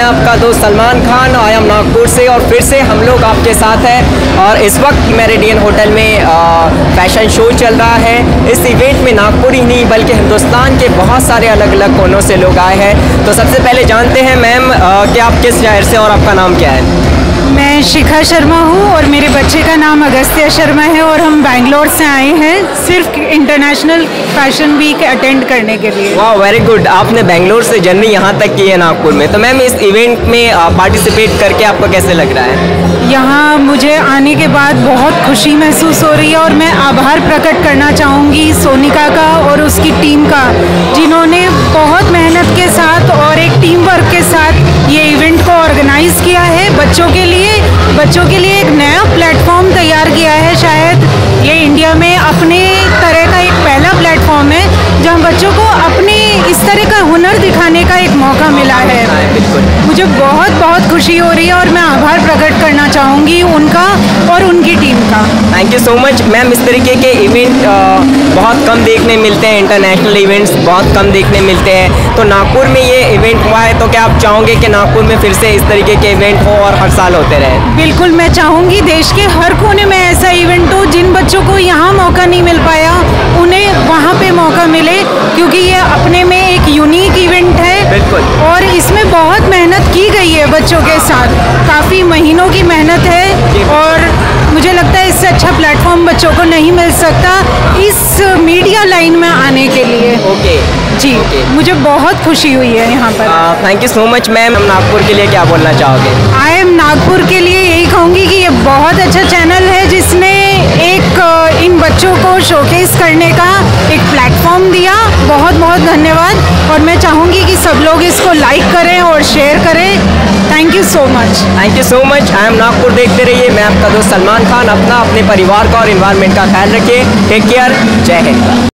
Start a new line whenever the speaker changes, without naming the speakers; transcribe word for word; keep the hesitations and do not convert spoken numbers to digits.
आपका दोस्त Salman Khan I am Nagpur से, और फिर से हम लोग आपके साथ हैं। और इस वक्त मेरेडियन होटल में फैशन शो चल रहा है। इस इवेंट में नागपुर ही नहीं बल्कि हिंदुस्तान के बहुत सारे अलग अलग कोनों से लोग आए हैं। तो सबसे पहले जानते हैं मैम कि आप किस शहर से और आपका नाम क्या है?
मैं शिखा शर्मा हूँ और मेरे बच्चे का नाम अगस्त्य शर्मा है और हम बैंगलोर से आए हैं सिर्फ इंटरनेशनल फैशन वीक अटेंड करने के लिए।
वाह, वेरी गुड। आपने बैंगलोर से जर्नी यहाँ तक की है नागपुर में। तो मैम इस इवेंट में पार्टिसिपेट करके आपको कैसे लग रहा है?
यहाँ मुझे आने के बाद बहुत खुशी महसूस हो रही है और मैं आभार प्रकट करना चाहूँगी सोनिका का और उसकी टीम का, जिन्होंने बहुत मेहनत के साथ और एक टीम वर्क के साथ ये इवेंट को ऑर्गेनाइज किया है। बच्चों के लिए बच्चों के लिए एक नया प्लेटफॉर्म तैयार किया है। शायद ये इंडिया में अपने तरह का एक पहला प्लेटफॉर्म है जहाँ बच्चों को अपने इस तरह का हुनर दिखाने का एक मौका मिला है। मुझे बहुत बहुत खुशी हो रही है और मैं आभार प्रकट करना चाहूँगी उनका और उनकी टीम का।
Thank you so much ma'am. इस तरीके के इवेंट बहुत कम देखने मिलते हैं, इंटरनेशनल इवेंट्स बहुत कम देखने मिलते हैं। तो नागपुर में ये इवेंट हुआ है, तो क्या आप चाहोगे कि नागपुर में फिर से इस तरीके के इवेंट हो और हर साल होते रहे?
बिल्कुल, मैं चाहूँगी देश के हर कोने में ऐसा इवेंट हो। जिन बच्चों को यहाँ मौका नहीं मिल पाया उन्हें वहाँ पे मौका मिले, क्योंकि ये अपने में एक यूनिक इवेंट है।
बिल्कुल।
और इसमें बहुत मेहनत की गई है बच्चों के साथ, काफ़ी महीनों की मेहनत है और मुझे लगता है इससे अच्छा प्लेटफॉर्म बच्चों को नहीं मिल सकता इस मीडिया लाइन में आने के लिए।
ओके
जी,
okay.
मुझे बहुत खुशी हुई है यहाँ पर।
Thank you so much ma'am. हम नागपुर के लिए क्या बोलना चाहोगे?
आई एम नागपुर के लिए यही कहूँगी कि ये बहुत अच्छा चैनल है जिसने एक इन बच्चों को शोकेस करने का एक प्लेटफॉर्म दिया। बहुत बहुत धन्यवाद। और मैं चाहूँगी कि सब लोग इसको लाइक करें और शेयर करें। Thank you so much.
Thank you so much. I am Nagpur देखते रहिए। मैं आपका दोस्त सलमान खान। अपना, अपने परिवार का और इन्वायरमेंट का ख्याल रखिए। Take care. जय हिंद।